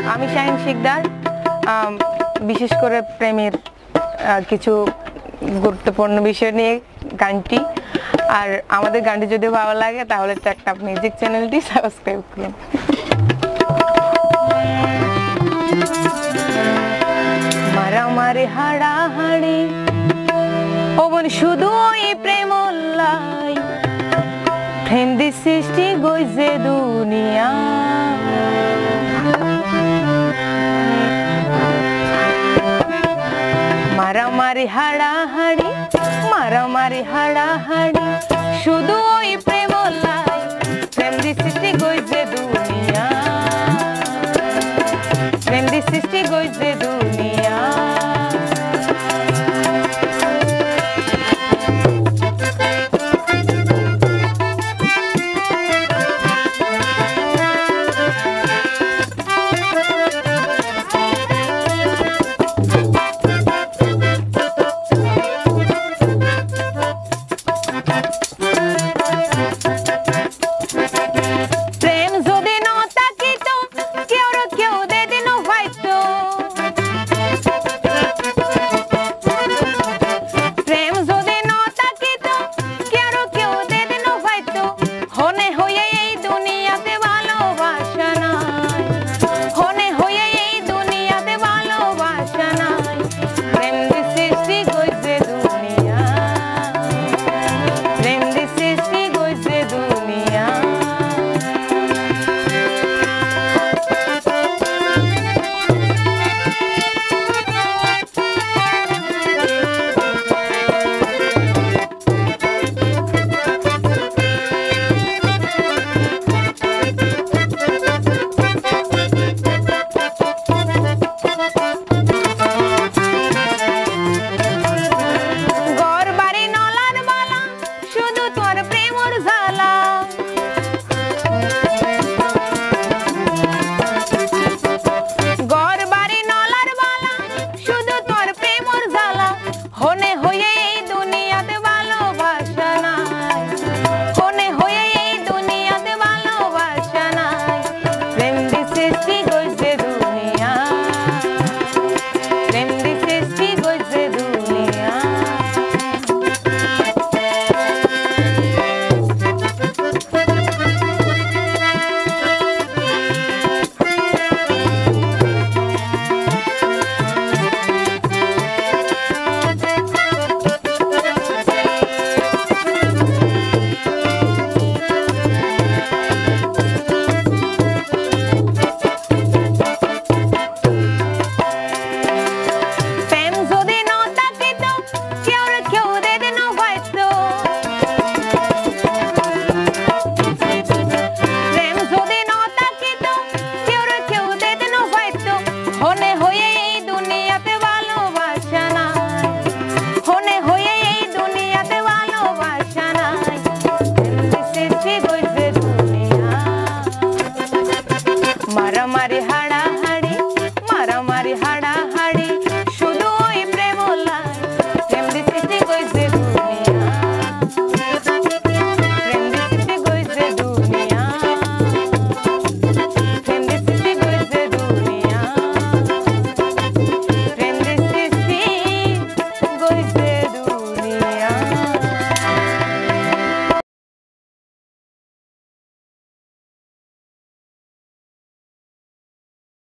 আমি শাহিন শিকদার, বিশেষ করে প্রেমের কিছু গুরুত্বপূর্ণ বিষয় নিয়ে গানটি। আর আমাদের গানটি যদি ভালো লাগে তাহলে ট্র্যাকড আপ মিউজিক চ্যানেলটি সাবস্ক্রাইব করুন। মারামারি হাড়াহাড়ি ও বোন শুধু ওই প্রেম লাই, প্রেম দি সৃষ্টি গইছে দুনিয়া। মারামারি হাড়াহাড়ি, মারামারি হাড়াহাড়ি, শুধু ওই প্রেম